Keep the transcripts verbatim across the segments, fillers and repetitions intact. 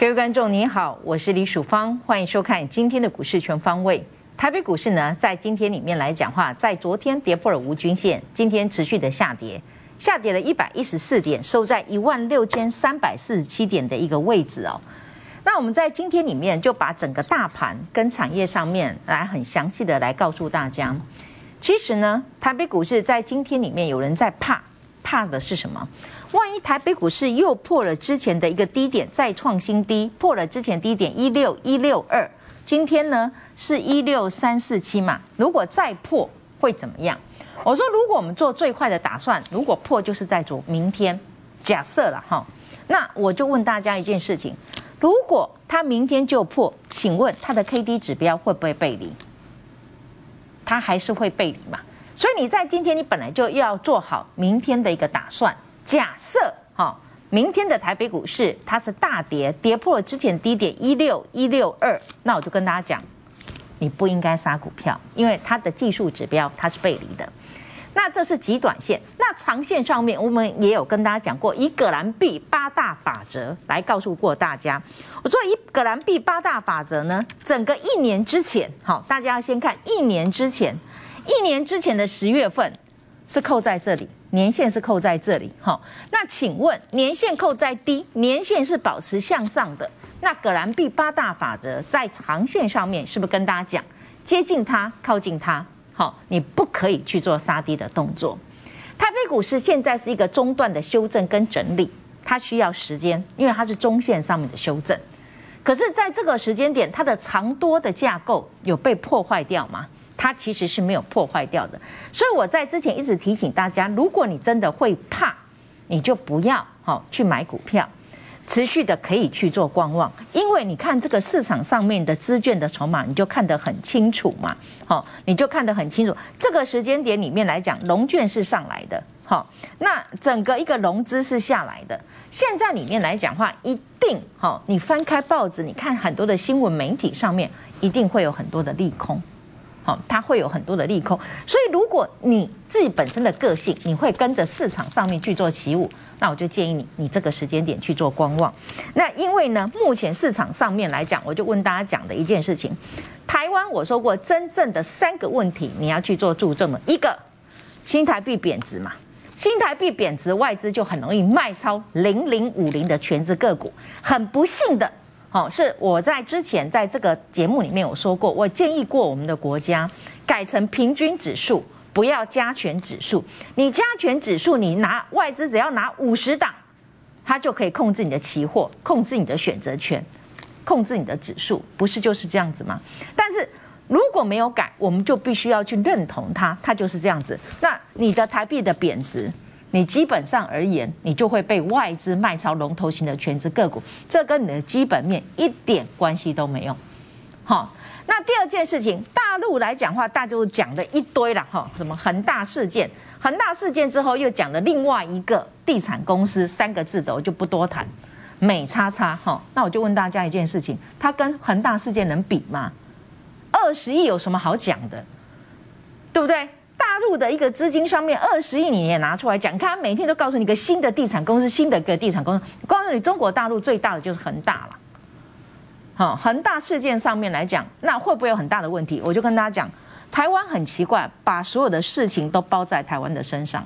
各位观众，你好，我是李曙芳，欢迎收看今天的股市全方位。台北股市呢，在今天里面来讲话，在昨天跌破了五均线，今天持续的下跌，下跌了一百一十四点，收在一万六千三百四十七点的一个位置哦。那我们在今天里面就把整个大盘跟产业上面来很详细的来告诉大家。其实呢，台北股市在今天里面有人在怕，怕的是什么？万一台北股市又破了之前的一个低点，再创新低，破了之前低点一六一六二，今天呢是一六三四七嘛，如果再破会怎么样？我说，如果我们做最坏的打算，如果破就是在昨明天，假设了哈，那我就问大家一件事情：如果它明天就破，请问它的 K D 指标会不会背离？它还是会背离嘛？所以你在今天，你本来就要做好明天的一个打算。假设哈，明天的台北股市它是大跌，跌破了之前低点一六一六二，那我就跟大家讲，你不应该杀股票，因为它的技术指标它是背离的。那这是极短线，那长线上面我们也有跟大家讲过，以葛兰碧八大法则来告诉过大家。我说以葛兰碧八大法则呢，整个一年之前，好，大家要先看一年之前，一年之前的十月份是扣在这里。年线是扣在这里，好，那请问年线扣在低，年线是保持向上的，那葛兰碧八大法则在长线上面是不是跟大家讲，接近它，靠近它，好，你不可以去做杀低的动作。台北股市现在是一个中段的修正跟整理，它需要时间，因为它是中线上面的修正。可是在这个时间点，它的长多的架构有被破坏掉吗？它其实是没有破坏掉的，所以我在之前一直提醒大家，如果你真的会怕，你就不要好去买股票，持续的可以去做观望，因为你看这个市场上面的资券的筹码，你就看得很清楚嘛，好，你就看得很清楚。这个时间点里面来讲，融券是上来的，好，那整个一个融资是下来的。现在里面来讲话，一定好，你翻开报纸，你看很多的新闻媒体上面，一定会有很多的利空。好，它会有很多的利空，所以如果你自己本身的个性，你会跟着市场上面去做起舞，那我就建议你，你这个时间点去做观望。那因为呢，目前市场上面来讲，我就问大家讲的一件事情，台湾我说过，真正的三个问题你要去做注重的，一个新台币贬值嘛，新台币贬值，外资就很容易卖超零零五零的权值个股，很不幸的。好，是我在之前在这个节目里面有说过，我建议过我们的国家改成平均指数，不要加权指数。你加权指数，你拿外资只要拿五十档，它就可以控制你的期货，控制你的选择权，控制你的指数，不是就是这样子吗？但是如果没有改，我们就必须要去认同它，它就是这样子。那你的台币的贬值，你基本上而言，你就会被外资卖超龙头型的权值个股，这跟你的基本面一点关系都没有。好，那第二件事情，大陆来讲话，大家都讲了一堆了哈，什么恒大事件，恒大事件之后又讲了另外一个地产公司三个字的，我就不多谈，美叉叉哈。那我就问大家一件事情，它跟恒大事件能比吗？二十亿有什么好讲的，对不对？大陆的一个资金上面二十亿，你也拿出来讲，看他每天都告诉你一个新的地产公司，新的一个地产公司，告诉你中国大陆最大的就是恒大了。好，恒大事件上面来讲，那会不会有很大的问题？我就跟大家讲，台湾很奇怪，把所有的事情都包在台湾的身上。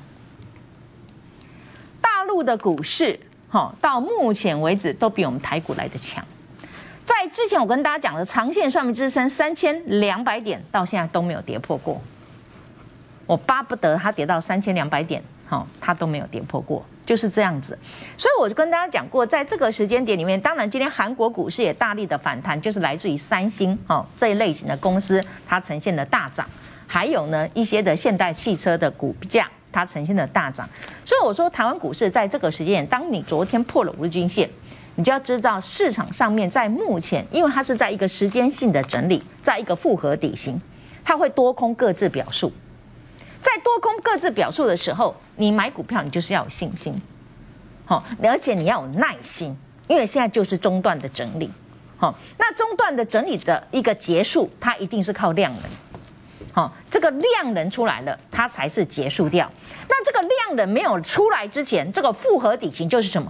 大陆的股市，好，到目前为止都比我们台股来得强。在之前我跟大家讲的长线上面支撑三千两百点，到现在都没有跌破过。我巴不得它跌到三千两百点，好，它都没有跌破过，就是这样子。所以我就跟大家讲过，在这个时间点里面，当然今天韩国股市也大力的反弹，就是来自于三星哦这一类型的公司，它呈现的大涨，还有呢一些的现代汽车的股价，它呈现的大涨。所以我说，台湾股市在这个时间点，当你昨天破了五日均线，你就要知道市场上面在目前，因为它是在一个时间性的整理，在一个复合底型，它会多空各自表述。在多空各自表述的时候，你买股票你就是要有信心，好，而且你要有耐心，因为现在就是中段的整理，好，那中段的整理的一个结束，它一定是靠量能，好，这个量能出来了，它才是结束掉。那这个量能没有出来之前，这个复合底型就是什么？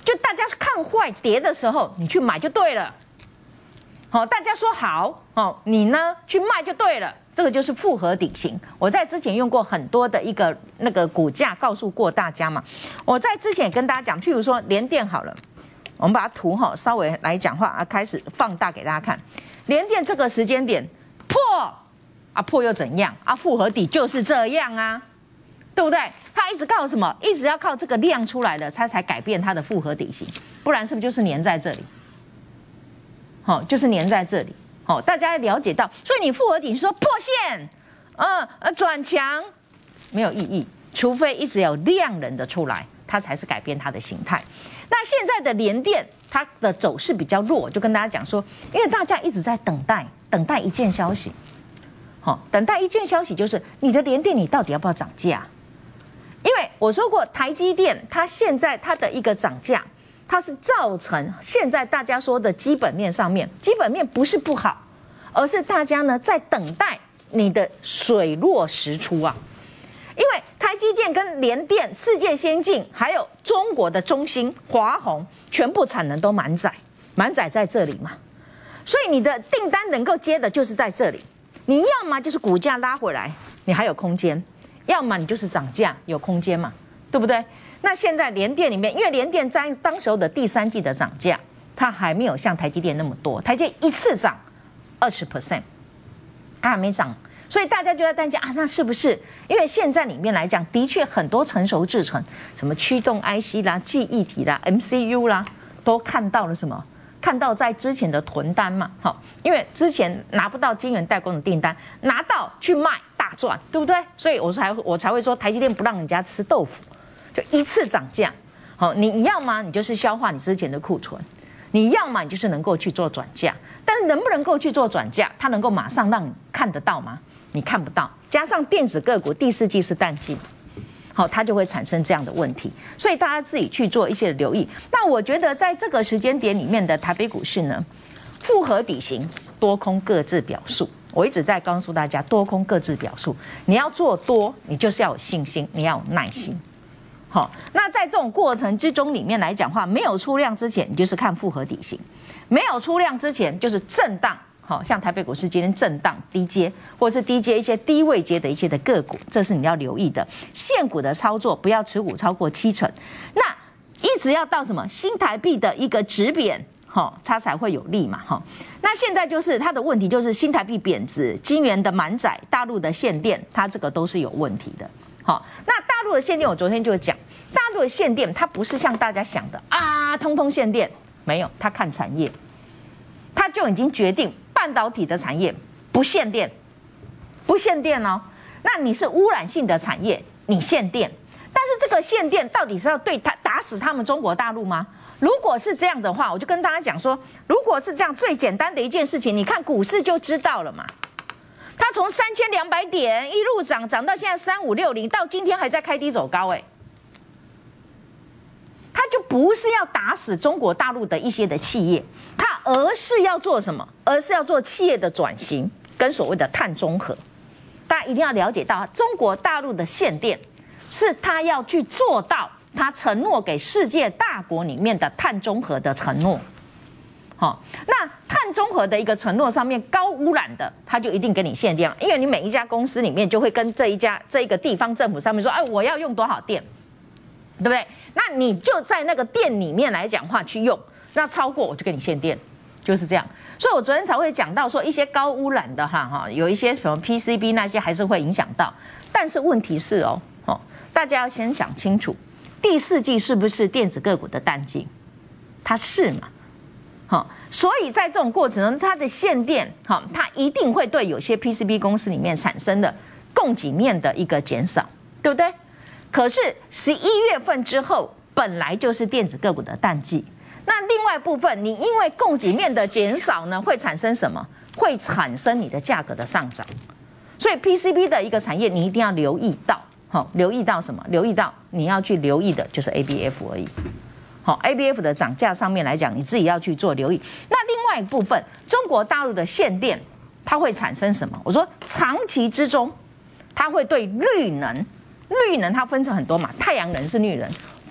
就大家看坏跌的时候，你去买就对了。好，大家说好，哦，你呢去卖就对了。这个就是复合底型。我在之前用过很多的一个那个股价，告诉过大家嘛。我在之前也跟大家讲，譬如说联电好了，我们把它图哈稍微来讲话啊，开始放大给大家看。联电这个时间点破啊破又怎样啊？复合底就是这样啊，对不对？它一直靠什么？一直要靠这个量出来了，它才改变它的复合底型，不然是不是就是粘在这里？好，就是粘在这里。好，大家了解到，所以你复合底说破线，呃呃转强没有意义，除非一直有量能的出来，它才是改变它的形态。那现在的联电，它的走势比较弱，就跟大家讲说，因为大家一直在等待，等待一件消息。好，等待一件消息就是你的联电，你到底要不要涨价？因为我说过，台积电它现在它的一个涨价。它是造成现在大家说的基本面上面，基本面不是不好，而是大家呢在等待你的水落石出啊。因为台积电跟联电、世界先进，还有中国的中芯、华虹，全部产能都满载，满载在这里嘛，所以你的订单能够接的就是在这里。你要么就是股价拉回来，你还有空间；要么你就是涨价，有空间嘛，对不对？那现在联电里面，因为联电在当时候的第三季的涨价，它还没有像台积电那么多，台积电一次涨二十 percent， 它还没涨，所以大家就在担心啊，那是不是？因为现在里面来讲，的确很多成熟制程，什么驱动 I C 啦、记忆体啦、M C U 啦，都看到了什么？看到在之前的囤单嘛，好，因为之前拿不到晶圆代工的订单，拿到去卖大赚，对不对？所以我才我才会说，台积电不让人家吃豆腐。就一次涨价，好，你要么你就是消化你之前的库存，你要么你就是能够去做转嫁，但是能不能够去做转嫁，它能够马上让你看得到吗？你看不到，加上电子个股第四季是淡季，好，它就会产生这样的问题，所以大家自己去做一些留意。那我觉得在这个时间点里面的台北股市呢，复合底型，多空各自表述。我一直在告诉大家，多空各自表述，你要做多，你就是要有信心，你要有耐心。好，那在这种过程之中里面来讲话，没有出量之前，你就是看复合底型；没有出量之前，就是震荡。好，像台北股市今天震荡低阶，或者是低阶一些低位阶的一些的个股，这是你要留意的。现股的操作，不要持股超过七成。那一直要到什么新台币的一个值贬，好，它才会有利嘛，哈。那现在就是它的问题，就是新台币贬值，晶圆的满载，大陆的限电，它这个都是有问题的。好，那大陆的限电，我昨天就讲，大陆的限电它不是像大家想的啊，通通限电，没有，它看产业，它就已经决定半导体的产业不限电，不限电哦。那你是污染性的产业，你限电，但是这个限电到底是要对它打死他们中国大陆吗？如果是这样的话，我就跟大家讲说，如果是这样，最简单的一件事情，你看股市就知道了嘛。它从三千两百点一路涨，涨到现在三五六零，到今天还在开低走高，哎，它就不是要打死中国大陆的一些的企业，它而是要做什么？而是要做企业的转型跟所谓的碳中和。大家一定要了解到，中国大陆的限电是它要去做到它承诺给世界大国里面的碳中和的承诺。好，那碳中和的一个承诺上面高污染的，它就一定给你限电，因为你每一家公司里面就会跟这一家这一个地方政府上面说，哎，我要用多少电，对不对？那你就在那个电里面来讲话去用，那超过我就给你限电，就是这样。所以我昨天才会讲到说，一些高污染的哈哈，有一些什么 P C B 那些还是会影响到，但是问题是哦，哦，大家要先想清楚，第四季是不是电子个股的淡季？它是嘛？好，所以在这种过程中，它的限电，好，它一定会对有些 P C B 公司里面产生的供给面的一个减少，对不对？可是十一月份之后，本来就是电子个股的淡季。那另外部分，你因为供给面的减少呢，会产生什么？会产生你的价格的上涨。所以 P C B 的一个产业，你一定要留意到，好，留意到什么？留意到你要去留意的就是 A B F 而已。好 ，A B F 的涨价上面来讲，你自己要去做留意。那另外一部分，中国大陆的限电，它会产生什么？我说长期之中，它会对绿能，绿能它分成很多嘛，太阳能是绿能，风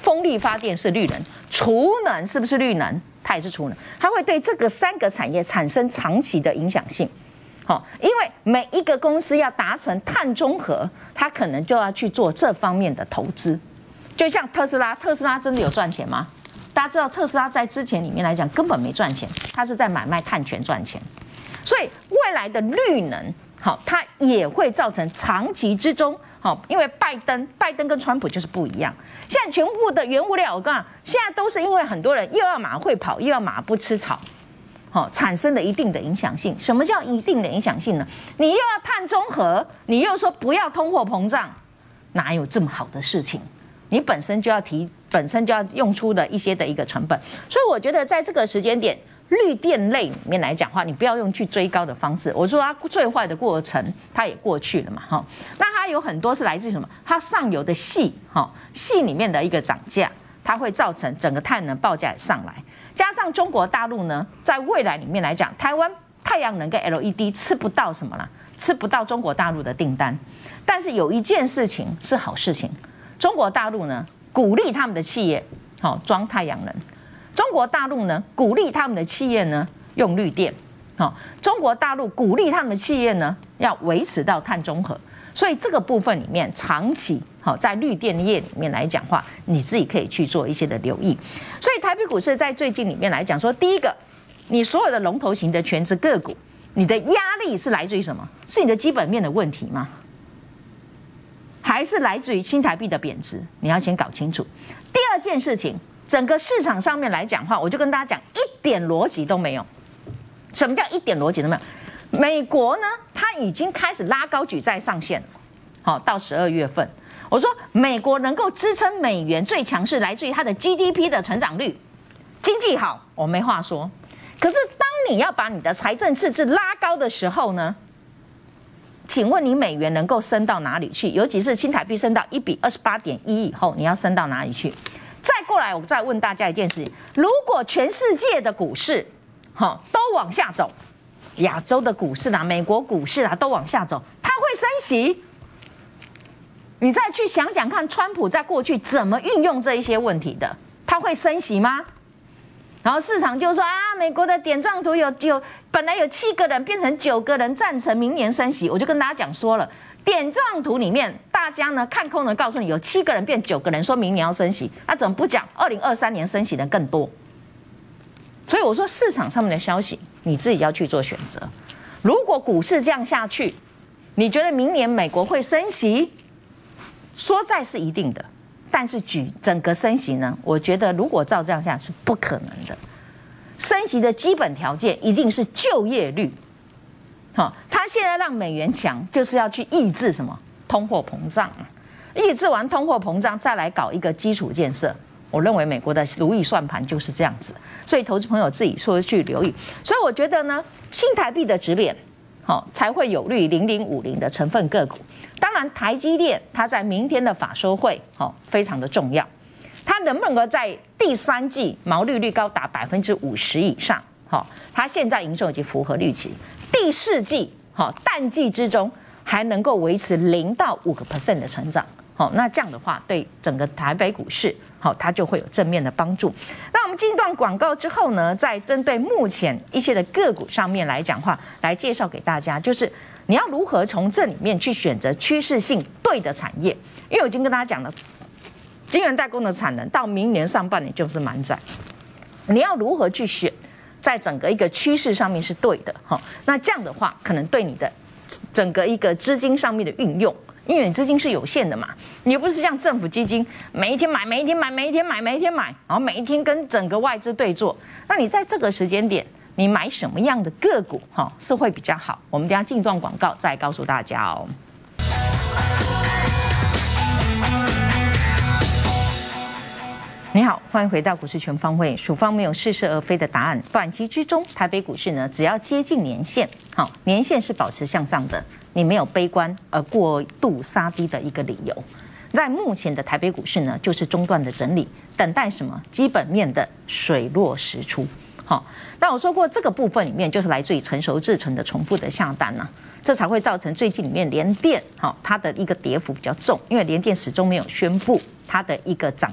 风力发电是绿能，储能是不是绿能？它也是储能，它会对这个三个产业产生长期的影响性。好，因为每一个公司要达成碳中和，它可能就要去做这方面的投资。就像特斯拉，特斯拉真的有赚钱吗？大家知道特斯拉在之前里面来讲根本没赚钱，它是在买卖碳权赚钱。所以未来的绿能，好，它也会造成长期之中。好，因为拜登，拜登跟川普就是不一样。现在全部的原物料，我跟你讲，现在都是因为很多人又要马会跑，又要马不吃草，好，产生了一定的影响性。什么叫一定的影响性呢？你又要碳中和，你又说不要通货膨胀，哪有这么好的事情？你本身就要提，本身就要用出的一些的一个成本。所以我觉得在这个时间点，绿电类里面来讲话，你不要用去追高的方式。我说它最坏的过程，它也过去了嘛，哈。那它有很多是来自于什么？它上游的矽，哈，矽里面的一个涨价，它会造成整个太阳能报价也上来。加上中国大陆呢，在未来里面来讲，台湾太阳能跟 L E D 吃不到什么啦，吃不到中国大陆的订单。但是有一件事情是好事情，中国大陆呢鼓励他们的企业，好装太阳能。中国大陆呢，鼓励他们的企业呢用绿电，好，中国大陆鼓励他们的企业呢要维持到碳中和，所以这个部分里面长期好在绿电业里面来讲话，你自己可以去做一些的留意。所以台北股市在最近里面来讲说，第一个，你所有的龙头型的全职个股，你的压力是来自于什么？是你的基本面的问题吗？还是来自于新台币的贬值？你要先搞清楚。第二件事情。整个市场上面来讲话，我就跟大家讲，一点逻辑都没有。什么叫一点逻辑都没有？美国呢，它已经开始拉高举债上限，好，到十二月份。我说，美国能够支撑美元最强势，来自于它的 G D P 的成长率，经济好，我没话说。可是当你要把你的财政赤字拉高的时候呢？请问你美元能够升到哪里去？尤其是新台币升到一比二十八点一以后，你要升到哪里去？再过来，我再问大家一件事情：如果全世界的股市，哈，都往下走，亚洲的股市啦、美国股市啦都往下走，它会升息？你再去想想看，川普在过去怎么运用这一些问题的？它会升息吗？然后市场就说啊，美国的点状图有有本来有七个人变成九个人赞成明年升息，我就跟大家讲说了。点状图里面，大家呢看空的告诉你有七个人变九个人，说明年要升息，那怎么不讲二零二三年升息的更多？所以我说市场上面的消息，你自己要去做选择。如果股市这样下去，你觉得明年美国会升息？说在是一定的，但是举整个升息呢，我觉得如果照这样下是不可能的。升息的基本条件一定是就业率。好，他现在让美元强，就是要去抑制什么通货膨胀啊？抑制完通货膨胀，再来搞一个基础建设。我认为美国的如意算盘就是这样子，所以投资朋友自己说去留意。所以我觉得呢，新台币的值贬，好才会有利零零五零的成分个股。当然，台积电它在明天的法说会，好非常的重要，它能不能够在第三季毛利率高达百分之五十以上？好，它现在营收已经符合预期。第四季，好淡季之中还能够维持零到五个 percent 的成长，好，那这样的话对整个台北股市，好它就会有正面的帮助。那我们进一段广告之后呢，再针对目前一些的个股上面来讲话，来介绍给大家，就是你要如何从这里面去选择趋势性对的产业，因为我已经跟大家讲了，晶圆代工的产能到明年上半年就是满载，你要如何去选？在整个一个趋势上面是对的哈，那这样的话可能对你的整个一个资金上面的运用，因为你资金是有限的嘛，你又不是像政府基金每一天买每一天买每一天买每一天买，然后每一天跟整个外资对做，那你在这个时间点你买什么样的个股哈是会比较好？我们等一下进一段广告再告诉大家哦。你好，欢迎回到股市全方位。属方没有似是而非的答案。短期之中，台北股市呢，只要接近年线，好，年线是保持向上的，你没有悲观而过度杀低的一个理由。在目前的台北股市呢，就是中段的整理，等待什么基本面的水落石出。好，那我说过这个部分里面，就是来自于成熟制程的重复的下单呐、啊，这才会造成最近里面联电好它的一个跌幅比较重，因为联电始终没有宣布它的一个涨价。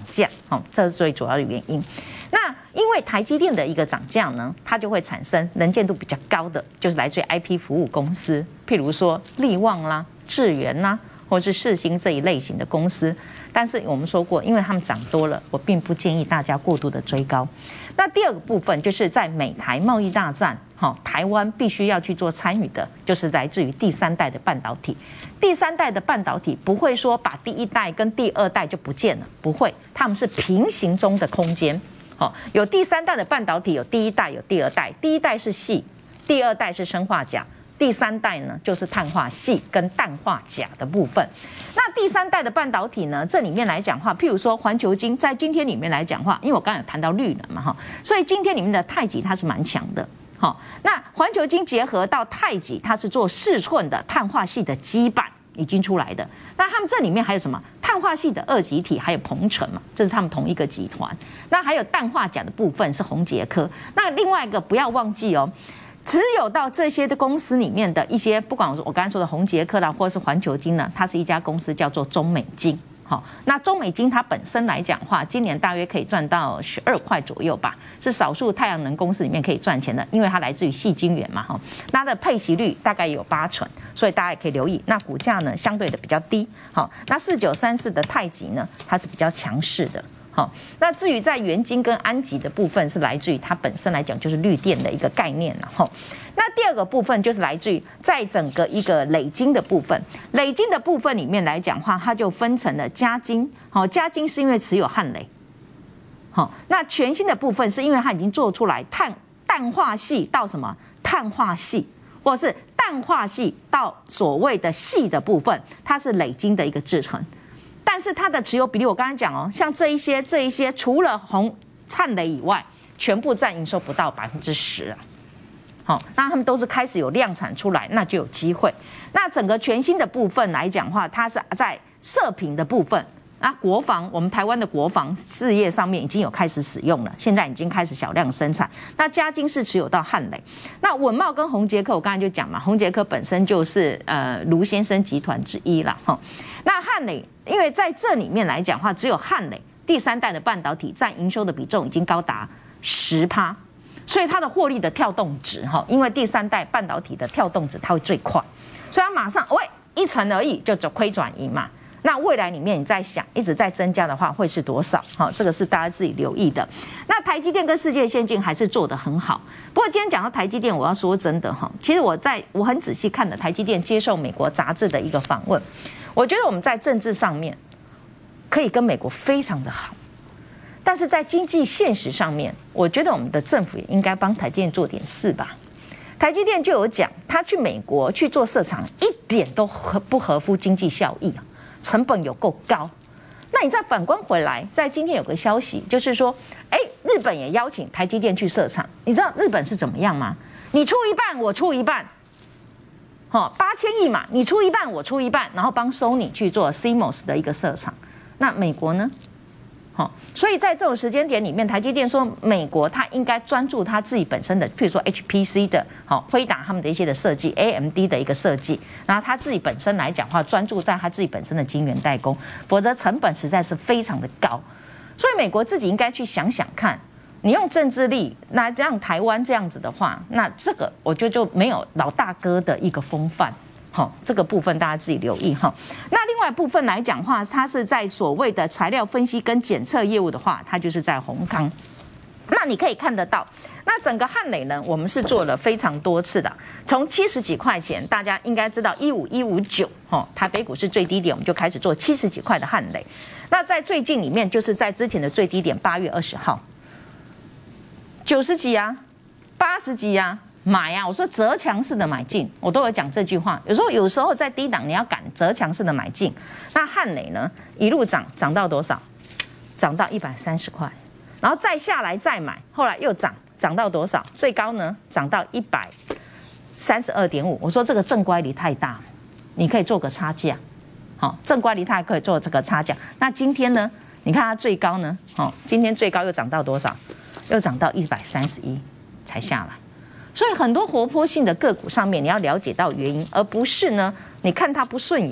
好，这是最主要的原因。那因为台积电的一个涨价呢，它就会产生能见度比较高的，就是来自于 I P 服务公司，譬如说力旺啦、智原啦，或是世芯这一类型的公司。但是我们说过，因为他们涨多了，我并不建议大家过度的追高。那第二个部分就是在美台贸易大战，好，台湾必须要去做参与的，就是来自于第三代的半导体。第三代的半导体不会说把第一代跟第二代就不见了，不会，他们是平行中的空间。好，有第三代的半导体，有第一代，有第二代。第一代是矽，第二代是砷化钾，第三代呢就是碳化矽跟氮化钾的部分。那第三代的半导体呢，这里面来讲话，譬如说环球晶，在今天里面来讲话，因为我刚才有谈到绿能嘛哈，所以今天里面的太极它是蛮强的。好，那环球晶结合到太极，它是做四寸的碳化矽的基板。已经出来的，那他们这里面还有什么碳化矽的二极体，还有鹏程嘛，这是他们同一个集团。那还有氮化钾的部分是宏捷科。那另外一个不要忘记哦，持有到这些的公司里面的一些，不管我我刚才说的宏捷科啦，或者是环球晶呢，它是一家公司叫做中美晶。好，那中美晶它本身来讲话，今年大约可以赚到十二块左右吧，是少数太阳能公司里面可以赚钱的，因为它来自于矽晶圆嘛，哈，它的配息率大概有八成，所以大家也可以留意。那股价呢，相对的比较低，好，那四九三四的太极呢，它是比较强势的。好，那至于在元晶跟安吉的部分，是来自于它本身来讲就是绿电的一个概念了哈。那第二个部分就是来自于在整个一个累晶的部分，累晶的部分里面来讲话，它就分成了嘉晶，好，嘉晶是因为持有汉磊，好，那全新的部分是因为它已经做出来碳氮化矽到什么碳化矽，或是氮化矽到所谓的矽的部分，它是累晶的一个制成。但是它的持有比例，我刚才讲哦，像这一些、这一些，除了红灿磊以外，全部占营收不到百分之十啊。好，那他们都是开始有量产出来，那就有机会。那整个全新的部分来讲话，它是在射频的部分。那国防，我们台湾的国防事业上面已经有开始使用了，现在已经开始小量生产。那嘉晶是持有到汉磊，那稳懋跟宏捷科，我刚才就讲嘛，宏捷科本身就是呃卢先生集团之一啦，哈。那汉磊，因为在这里面来讲话，只有汉磊第三代的半导体占营收的比重已经高达十趴，所以它的获利的跳动值哈，因为第三代半导体的跳动值它会最快，所以它马上喂一成而已就走亏转盈嘛。那未来里面你在想一直在增加的话会是多少？好，这个是大家自己留意的。那台积电跟世界先进还是做得很好。不过今天讲到台积电，我要说真的哈，其实我在我很仔细看了台积电接受美国杂志的一个访问，我觉得我们在政治上面可以跟美国非常的好，但是在经济现实上面，我觉得我们的政府也应该帮台积电做点事吧。台积电就有讲，他去美国去做设厂，一点都不合乎经济效益啊。成本有够高，那你再反观回来，在今天有个消息，就是说，哎，日本也邀请台积电去设厂。你知道日本是怎么样吗？你出一半，我出一半，好，八千亿嘛，你出一半，我出一半，然后帮 Sony 去做 C M O S 的一个设厂。那美国呢？好，所以在这种时间点里面，台积电说美国它应该专注它自己本身的，譬如说 H P C 的，好，辉达他们的一些的设计 ，A M D 的一个设计，然后它自己本身来讲话，专注在它自己本身的晶圆代工，否则成本实在是非常的高。所以美国自己应该去想想看，你用政治力，那让台湾这样子的话，那这个我觉得就没有老大哥的一个风范。好，这个部分大家自己留意哈。那另外部分来讲话，它是在所谓的材料分析跟检测业务的话，它就是在宏康。那你可以看得到，那整个汉磊呢，我们是做了非常多次的，从七十几块钱，大家应该知道一五一五九，哦，台北股市最低点，我们就开始做七十几块的汉磊。那在最近里面，就是在之前的最低点，八月二十号，九十几啊，八十几啊。买啊！我说择强势的买进，我都有讲这句话。有时候，有时候在低档你要赶择强势的买进。那汉磊呢，一路涨涨到多少？涨到一百三十块，然后再下来再买，后来又涨涨到多少？最高呢，涨到一百三十二点五。我说这个正乖离太大，你可以做个差价。好，正乖离它可以做这个差价。那今天呢？你看它最高呢？哦，今天最高又涨到多少？又涨到一百三十一才下来。所以很多活泼性的个股上面，你要了解到原因，而不是呢，你看它不顺眼，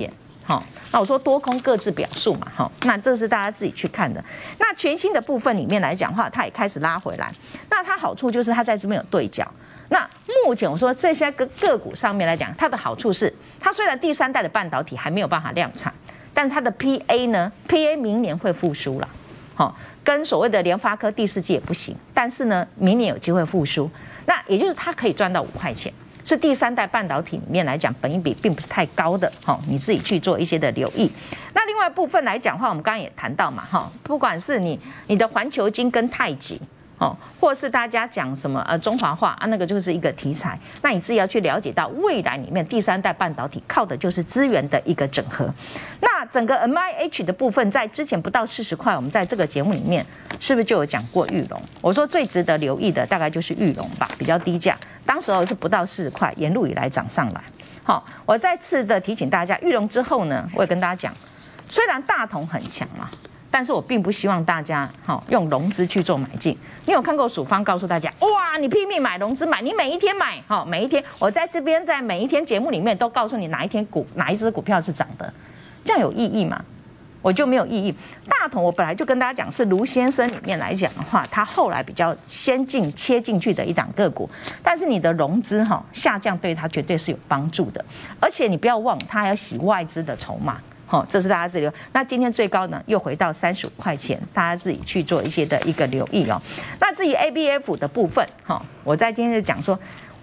好，那我说多空各自表述嘛，好，那这是大家自己去看的。那全新的部分里面来讲的话，它也开始拉回来。那它好处就是它在这边有对角。那目前我说这些个个股上面来讲，它的好处是，它虽然第三代的半导体还没有办法量产，但它的 P A 呢 ，P A 明年会复苏了，好，跟所谓的联发科第四季也不行，但是呢，明年有机会复苏。那也就是它可以赚到五块钱。是第三代半导体里面来讲，本益比并不是太高的，哈，你自己去做一些的留意。那另外部分来讲的话，我们刚刚也谈到嘛，哈，不管是你你的环球金跟太极，哦，或是大家讲什么呃中华化啊，那个就是一个题材，那你自己要去了解到未来里面第三代半导体靠的就是资源的一个整合。那整个 M I H 的部分，在之前不到四十块，我们在这个节目里面是不是就有讲过裕隆？我说最值得留意的大概就是裕隆吧，比较低价。当时候是不到四十块，沿路以来涨上来。好，我再次的提醒大家，裕隆之后呢，我也跟大家讲，虽然大同很强嘛，但是我并不希望大家好用融资去做买进。你有看过曙方告诉大家，哇，你拼命买融资买，你每一天买，好，每一天，我在这边在每一天节目里面都告诉你哪一天股哪一只股票是涨的，这样有意义吗？我就没有意义。大同我本来就跟大家讲，是卢先生里面来讲的话，他后来比较先进切进去的一档个股，但是你的融资哈下降，对他绝对是有帮助的。而且你不要忘，他还要洗外资的筹码，好，这是大家自己留。那今天最高呢又回到三十五块钱，大家自己去做一些的一个留意哦。那至于 A B F 的部分，哈，我在今天就讲说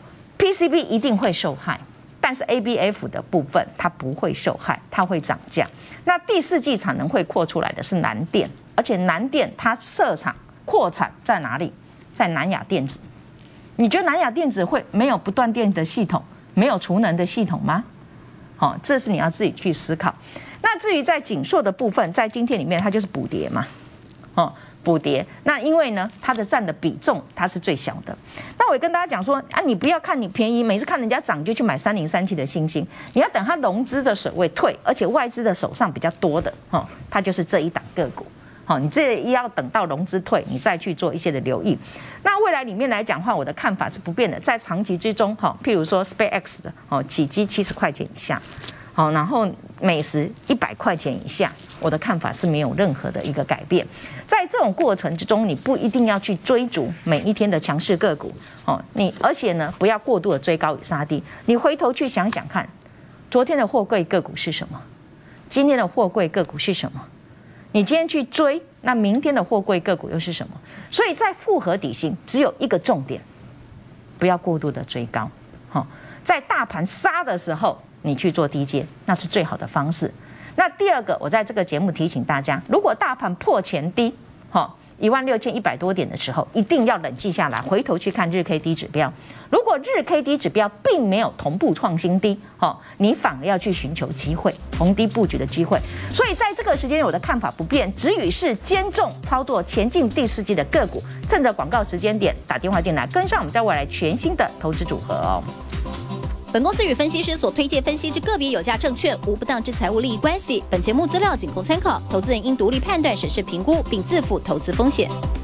，P C B 一定会受害。但是 A B F 的部分它不会受害，它会涨价。那第四季产能会扩出来的是南电，而且南电它设厂扩产在哪里？在南亚电子。你觉得南亚电子会没有不断电的系统，没有储能的系统吗？好，这是你要自己去思考。那至于在景硕的部分，在今天里面它就是补跌嘛，哦。补跌，那因为呢，它的占的比重它是最小的。那我也跟大家讲说啊，你不要看你便宜，每次看人家涨就去买三零三七的星星，你要等它融资的水位退，而且外资的手上比较多的，哦，它就是这一档个股。好，你这要等到融资退，你再去做一些的留意。那未来里面来讲的话，我的看法是不变的，在长期之中，哈，譬如说 SpaceX 的，哦，起基七十块钱以下。好，然后美食一百块钱以下，我的看法是没有任何的一个改变。在这种过程之中，你不一定要去追逐每一天的强势个股，哦，你而且呢，不要过度的追高与杀低。你回头去想想看，昨天的货柜个股是什么？今天的货柜个股是什么？你今天去追，那明天的货柜个股又是什么？所以在复合底薪只有一个重点，不要过度的追高。好，在大盘杀的时候，你去做低阶，那是最好的方式。那第二个，我在这个节目提醒大家，如果大盘破前低，哈，一万六千一百多点的时候，一定要冷静下来，回头去看日 K D 指标。如果日 K D 指标并没有同步创新低，哈，你反而要去寻求机会，逢低布局的机会。所以在这个时间，我的看法不变，只与是兼重操作前进第四季的个股。趁着广告时间点打电话进来，跟上我们在未来全新的投资组合哦。 本公司与分析师所推荐分析之个别有价证券无不当之财务利益关系。本节目资料仅供参考，投资人应独立判断、审视、评估，并自负投资风险。